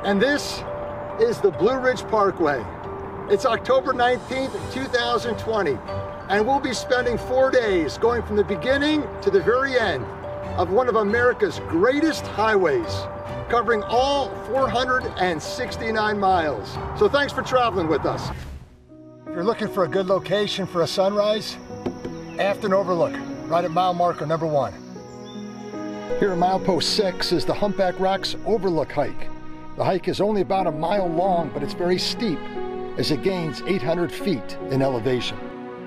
And this is the Blue Ridge Parkway. It's October 19th, 2020, and we'll be spending 4 days going from the beginning to the very end of one of America's greatest highways, covering all 469 miles. So thanks for traveling with us. If you're looking for a good location for a sunrise, Afton Overlook, right at mile marker number 1. Here at Milepost 6 is the Humpback Rocks Overlook hike. The hike is only about a mile long, but it's very steep as it gains 800 feet in elevation.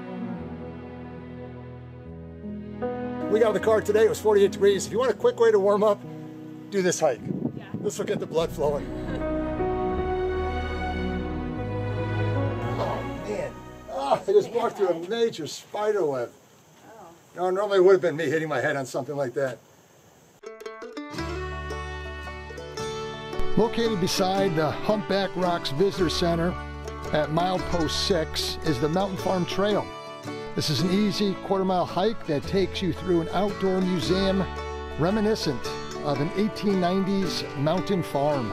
We got out of the car today, it was 48 degrees. If you want a quick way to warm up, do this hike. Yeah. This will get the blood flowing. Oh man, I just walked through a major spider web. Oh. No, normally it would have been me hitting my head on something like that. Located beside the Humpback Rocks Visitor Center at Milepost 6 is the Mountain Farm Trail. This is an easy quarter-mile hike that takes you through an outdoor museum reminiscent of an 1890s mountain farm.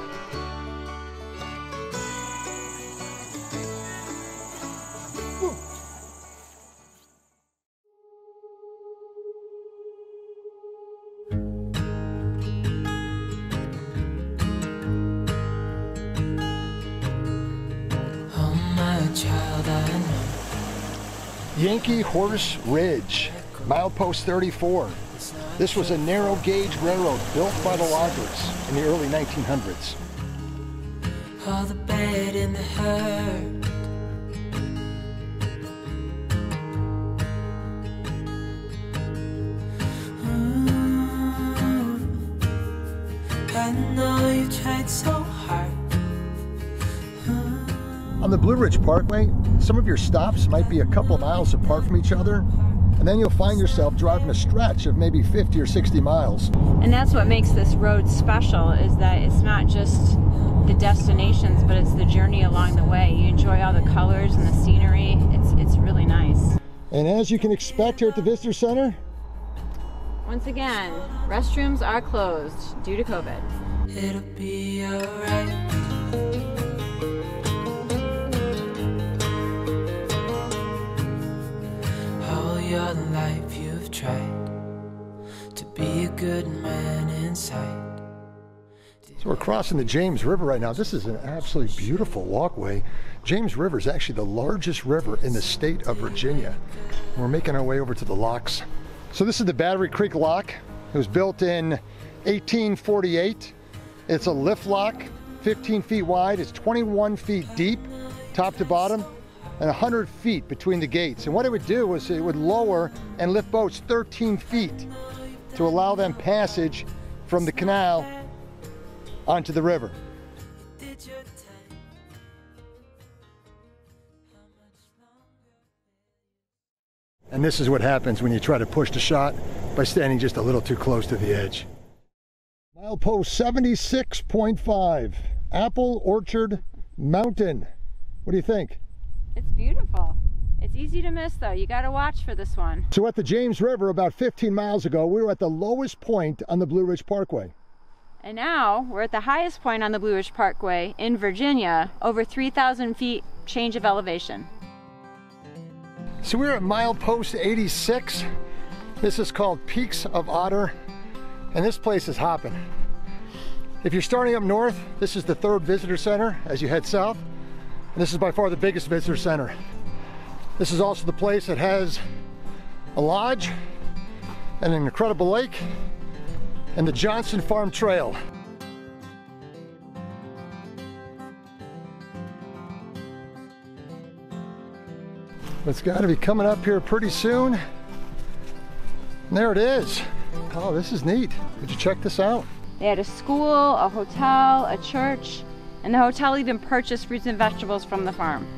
Yankee Horse Ridge, Milepost 34. This was a narrow gauge railroad built by the loggers in the early 1900s. All the bad and the hurt. I know you tried so hard. On the Blue Ridge Parkway, some of your stops might be a couple of miles apart from each other, and then you'll find yourself driving a stretch of maybe 50 or 60 miles. And that's what makes this road special, is that it's not just the destinations, but it's the journey along the way. You enjoy all the colors and the scenery. It's really nice. And as you can expect here at the Visitor Center, once again, restrooms are closed due to COVID. It'll be alright. Your life you've tried to be a good man inside. So we're crossing the James River right now. This is an absolutely beautiful walkway. James River is actually the largest river in the state of Virginia. And we're making our way over to the locks. So this is the Battery Creek Lock. It was built in 1848. It's a lift lock, 15 feet wide. It's 21 feet deep, top to bottom, and 100 feet between the gates. And what it would do was it would lower and lift boats 13 feet to allow them passage from the canal onto the river. And this is what happens when you try to push the shot by standing just a little too close to the edge. Milepost 76.5, Apple Orchard Mountain. What do you think? It's beautiful. It's easy to miss though. You got to watch for this one. So at the James River about 15 miles ago, we were at the lowest point on the Blue Ridge Parkway. And now we're at the highest point on the Blue Ridge Parkway in Virginia, over 3,000 feet change of elevation. So we're at Milepost 86. This is called Peaks of Otter, and this place is hopping. If you're starting up north, this is the 3rd visitor center as you head south. And this is by far the biggest visitor center. This is also the place that has a lodge and an incredible lake and the Johnson Farm Trail. It's got to be coming up here pretty soon. And there it is. Oh, this is neat. Did you check this out? They had a school, a hotel, a church, and the hotel even purchased fruits and vegetables from the farm.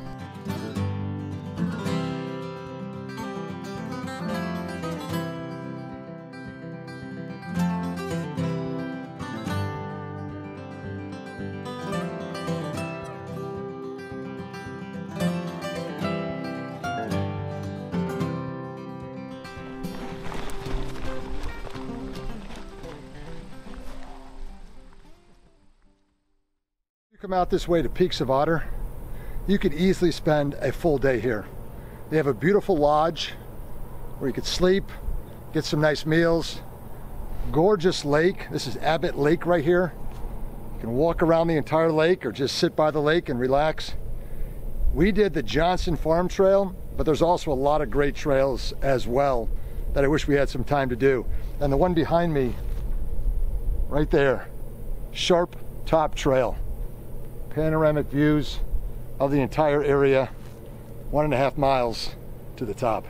You come out this way to Peaks of Otter, you could easily spend a full day here. They have a beautiful lodge where you could sleep, get some nice meals. Gorgeous lake. This is Abbott Lake right here. You can walk around the entire lake or just sit by the lake and relax. We did the Johnson Farm Trail, but there's also a lot of great trails as well that I wish we had some time to do. And the one behind me, right there, Sharp Top Trail. Panoramic views of the entire area, 1.5 miles to the top.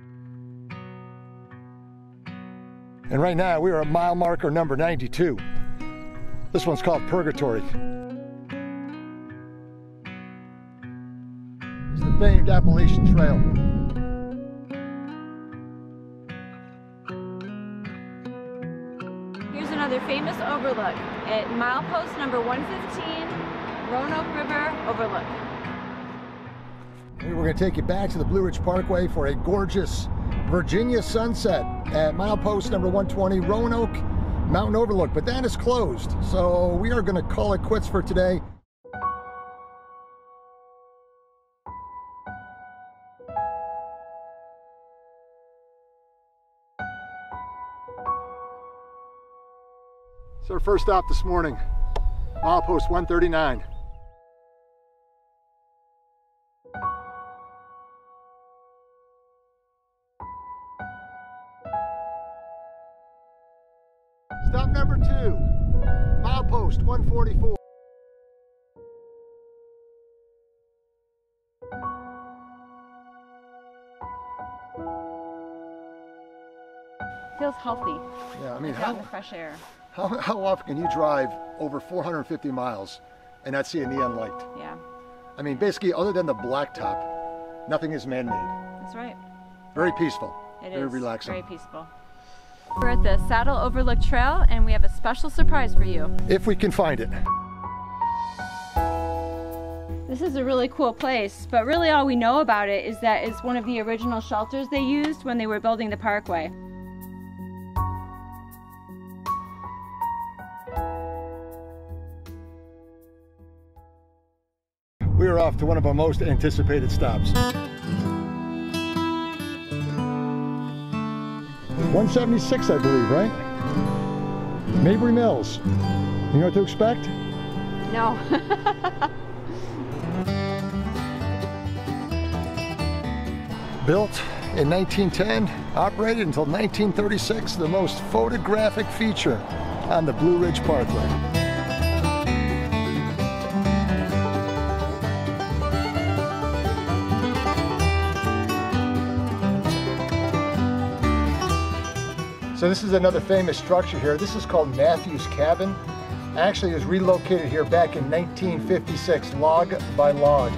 And right now we are at mile marker number 92. This one's called Purgatory. It's the famed Appalachian Trail. Here's another famous overlook at milepost number 115, Roanoke River Overlook. We're going to take you back to the Blue Ridge Parkway for a gorgeous Virginia sunset at milepost number 120, Roanoke Mountain Overlook, but that is closed. So we are going to call it quits for today. So our first stop this morning, milepost 139. Stop number 2, milepost 144. Feels healthy. Yeah, I mean, Out in the fresh air. how often can you drive over 450 miles and not see a neon light? Yeah, I mean, basically, other than the blacktop, nothing is man-made. that's right. Very peaceful. It very is relaxing. very peaceful. We're at the Saddle Overlook Trail and we have a special surprise for you. If we can find it. This is a really cool place, but really all we know about it is that it's one of the original shelters they used when they were building the parkway. We are off to one of our most anticipated stops. 176, I believe, right? Mabry Mills. You know what to expect? No. Built in 1910, operated until 1936, the most photographic feature on the Blue Ridge Parkway. So this is another famous structure here. This is called Matthew's Cabin. Actually, it was relocated here back in 1956, log by log.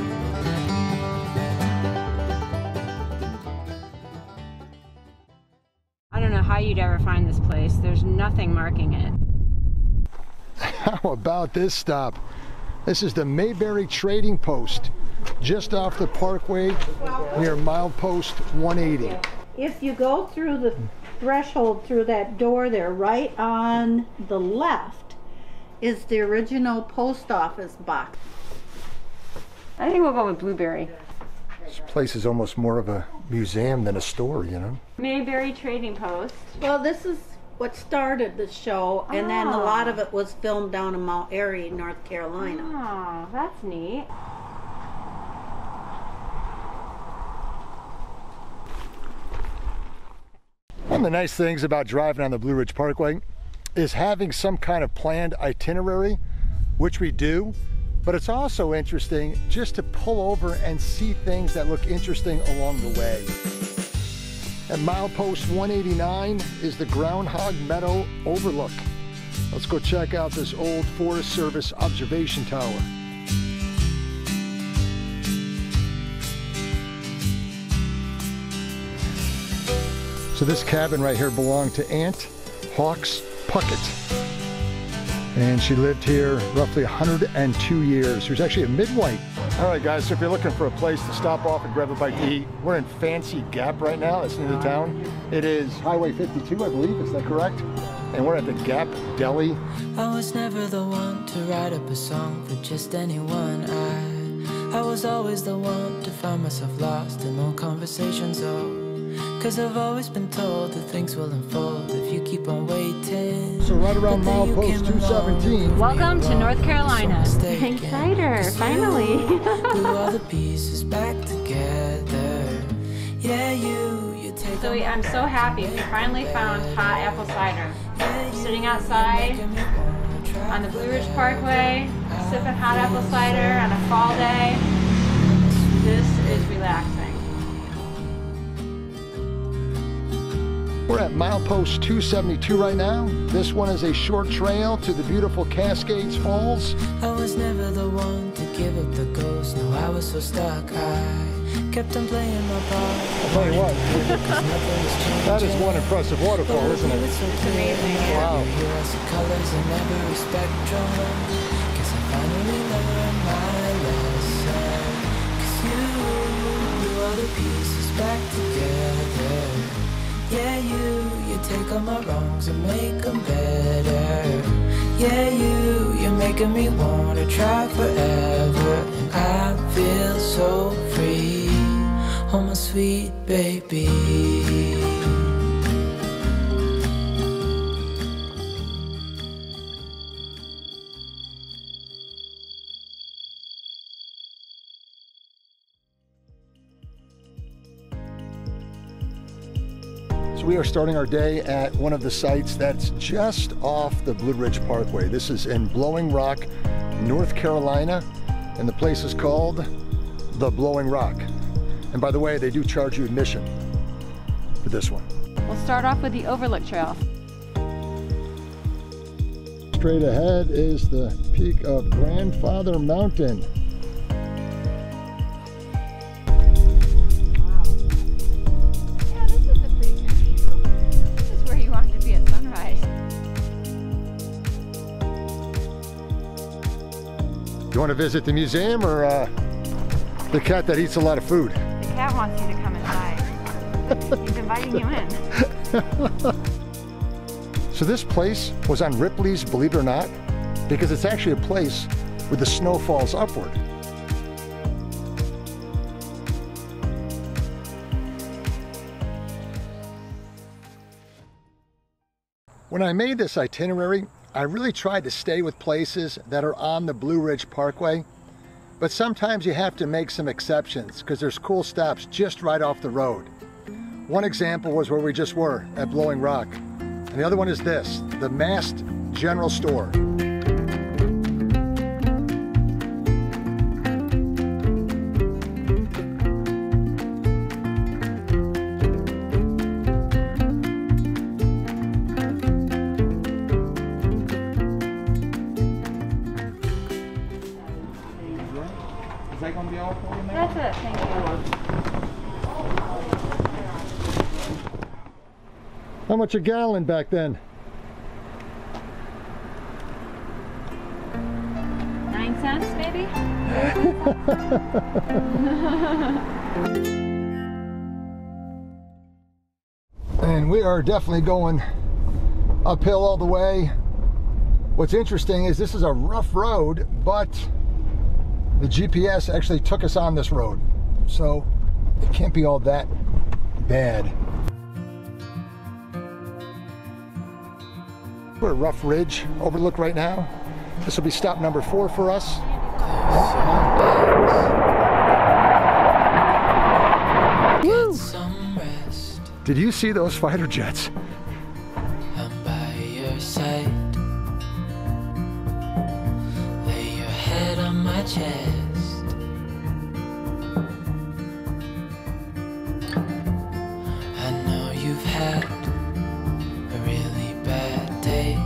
I don't know how you'd ever find this place. There's nothing marking it. How about this stop? This is the Mayberry Trading Post, just off the parkway near milepost 180. If you go through the threshold through that door there, right on the left is the original post office box. I think we'll go with Blueberry. This place is almost more of a museum than a store, you know? Mayberry Trading Post. Well, this is what started the show, and then a lot of it was filmed down in Mount Airy, North Carolina. Oh, that's neat. One of the nice things about driving on the Blue Ridge Parkway is having some kind of planned itinerary, which we do, but it's also interesting just to pull over and see things that look interesting along the way. At milepost 189 is the Groundhog Meadow Overlook. Let's go check out this old Forest Service observation tower. So this cabin right here belonged to Aunt Hawks Puckett. And she lived here roughly 102 years. She was actually a midwife. All right, guys, so if you're looking for a place to stop off and grab a bite to eat, we're in Fancy Gap right now. That's in the town. It is Highway 52, I believe. Is that correct? and we're at the Gap Deli. I was never the one to write up a song for just anyone. I was always the one to find myself lost in old conversations. Cause I've always been told that things will unfold if you keep on waiting. So right around Milepost 217. Welcome to North Carolina. Exciter, finally. Glue all the pieces back together. Yeah, you take. So I'm so happy we finally found hot apple cider. Sitting outside on the Blue Ridge Parkway, sipping hot apple cider on a fall day. This is relaxing. We're at Milepost 272 right now. This one is a short trail to the beautiful Cascades Falls. I was never the one to give up the ghost. No, I was so stuck. I kept on playing my part. I'll tell you what, that is one impressive waterfall, isn't it? It's amazing. Wow. Colors in every spectrum. Cause I finally learned my lesson. Cause you glue all the pieces back together. Yeah, you take all my wrongs and make them better. Yeah, you're making me wanna try forever. And I feel so free, oh my sweet baby. We are starting our day at one of the sites that's just off the Blue Ridge Parkway. This is in Blowing Rock, North Carolina, and the place is called the Blowing Rock. And by the way, they do charge you admission for this one. We'll start off with the Overlook Trail. Straight ahead is the peak of Grandfather Mountain. You want to visit the museum or the cat that eats a lot of food? The cat wants you to come inside. He's inviting you in. So this place was on Ripley's, believe it or not, because it's actually a place where the snow falls upward. When I made this itinerary, I really tried to stay with places that are on the Blue Ridge Parkway, but sometimes you have to make some exceptions because there's cool stops just right off the road. One example was where we just were at Blowing Rock, and the other one is this, the Mast General Store. That's it, thank you. How much a gallon back then? 9 cents, maybe? And we are definitely going uphill all the way. What's interesting is this is a rough road, but the GPS actually took us on this road, so it can't be all that bad. We're at Rough Ridge Overlook right now. This will be stop number 4 for us. Woo! Did you see those fighter jets? I'm by your side. Lay your head on my chest. I know you've had a really bad day.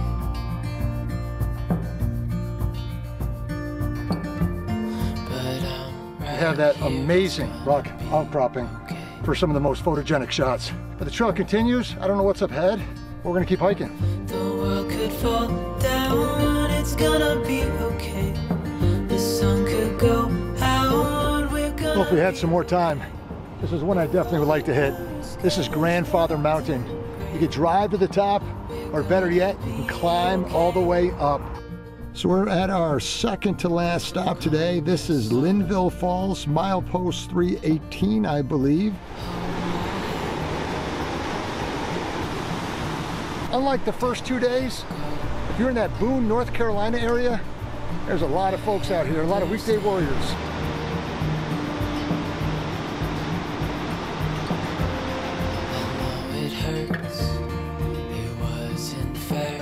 But We have that amazing rock outcropping for some of the most photogenic shots. But the trail continues. I don't know what's up ahead. We're gonna keep hiking. the world could fall down, it's gonna be okay. The sun could go out, we're gonna. Well, if we had some more time, this is one I definitely would like to hit. This is Grandfather Mountain. You could drive to the top, or better yet, you can climb all the way up. So we're at our second to last stop today. This is Linville Falls, milepost 318, I believe. Unlike the first 2 days, if you're in that Boone, North Carolina area, there's a lot of folks out here, a lot of weekday warriors. It hurts, it wasn't fair.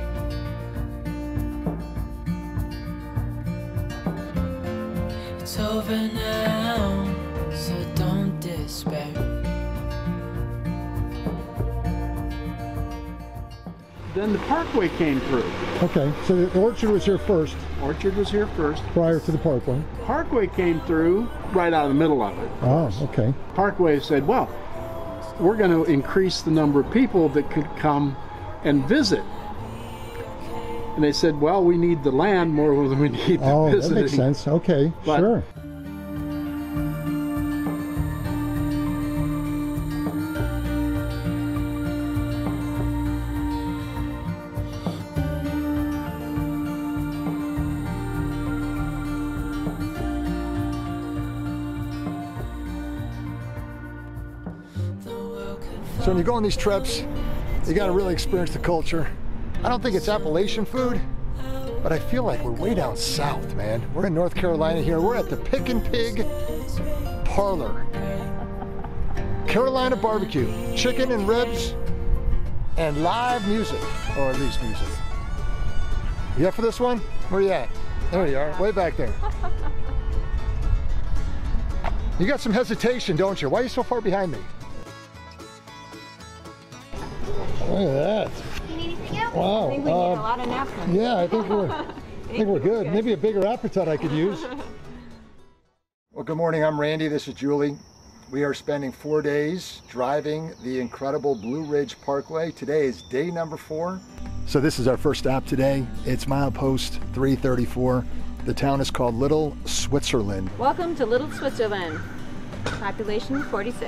It's over now, so don't despair. Then the Parkway came through. Okay, so the Orchard was here first, Orchard was here first. prior to the Parkway. Parkway came through right out of the middle of it. Oh, okay. Parkway said, well, we're going to increase the number of people that could come and visit. And they said, well, we need the land more than we need the Oh, that visiting. makes sense. Okay, But- sure. So when you go on these trips, you got to really experience the culture. I don't think it's Appalachian food, but I feel like we're way down south, man. We're in North Carolina here. We're at the Pick and Pig Parlor. Carolina barbecue, chicken and ribs, and live music, or at least music. You up for this one? Where you at? There you are, way back there. You got some hesitation, don't you? Why are you so far behind me? Look at that. You need anything else? Wow. I think we need a lot of napkins. Yeah, I think we're good. Maybe a bigger appetite I could use. Well, good morning. I'm Randy. This is Julie. We are spending 4 days driving the incredible Blue Ridge Parkway. Today is day number 4. So this is our first stop today. It's milepost 334. The town is called Little Switzerland. Welcome to Little Switzerland. Population 46.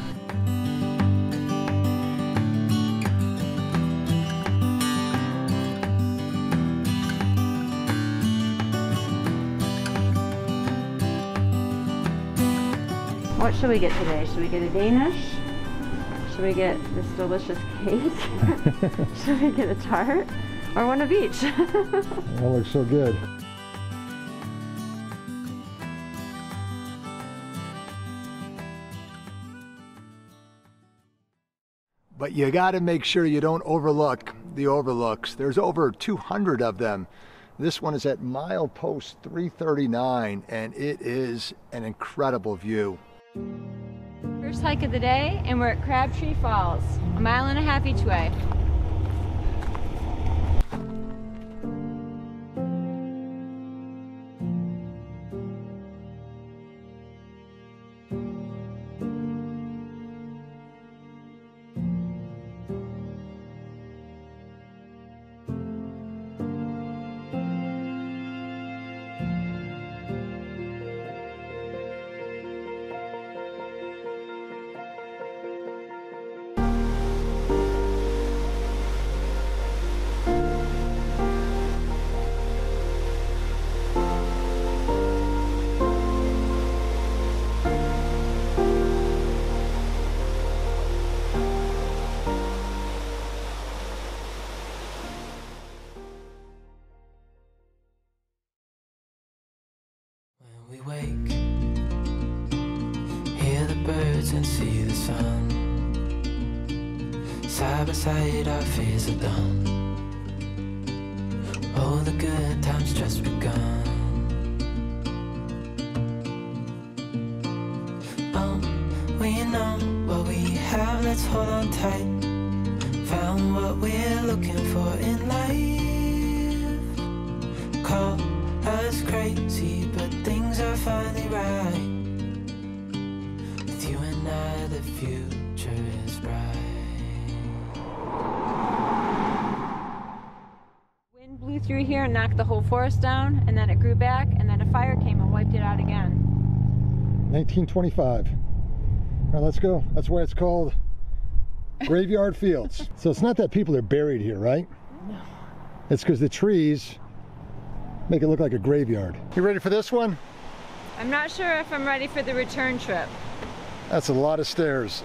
What should we get today? Should we get a Danish? Should we get this delicious cake? Should we get a tart? Or one of each? That looks so good. But you got to make sure you don't overlook the overlooks. There's over 200 of them. This one is at milepost 339, and it is an incredible view. First hike of the day, and we're at Crabtree Falls, a mile and a half each way. We wake, hear the birds and see the sun. Side by side our fears are done. Oh, the good times just begun. We know what we have, let's hold on tight. Found what we're looking for in life. Call us crazy, but things are finally right. With you and I, the future is bright. Wind blew through here and knocked the whole forest down, and then it grew back, and then a fire came and wiped it out again. 1925. All right, let's go. That's why it's called Graveyard fields. So it's not that people are buried here, right? No. It's because the trees make it look like a graveyard. You ready for this one? I'm not sure if I'm ready for the return trip. That's a lot of stairs.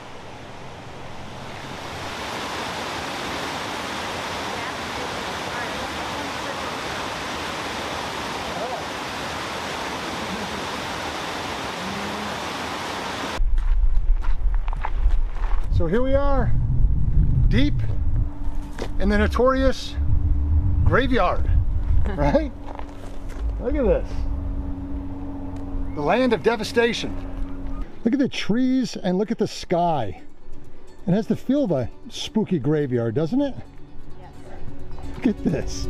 So here we are, deep in the notorious graveyard, right? Look at this. The land of devastation. Look at the trees and look at the sky. It has the feel of a spooky graveyard, doesn't it? Yes. Look at this.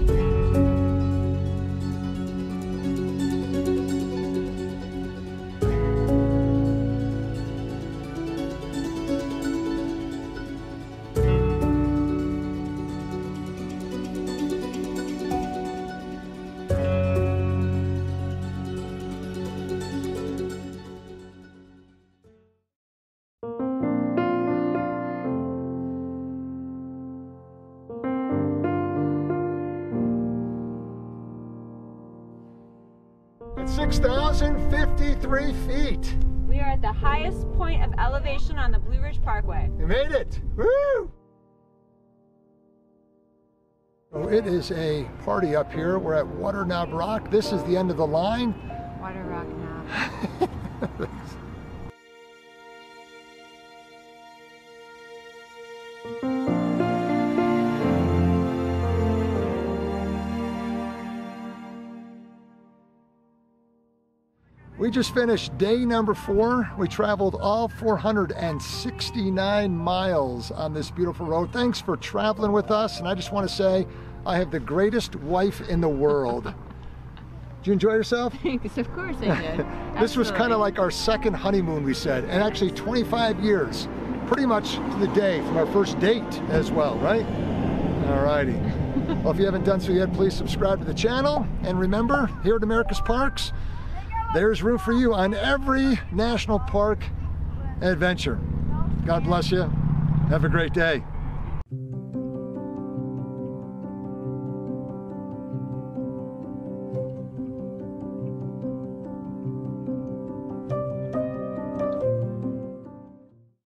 It's 6,053 feet. We are at the highest point of elevation on the Blue Ridge Parkway. You made it! Woo! So it is a party up here. We're at Water Knob Rock. This is the end of the line. Water Rock now. We just finished day number 4. We traveled all 469 miles on this beautiful road. Thanks for traveling with us. And I just want to say, I have the greatest wife in the world. Did you enjoy yourself? Thanks, of course I did. This was kind of like our second honeymoon, we said, and actually 25 years, pretty much to the day from our first date as well, right? All righty. Well, if you haven't done so yet, please subscribe to the channel. And remember, here at America's Parks, there's room for you on every national park adventure. God bless you. Have a great day.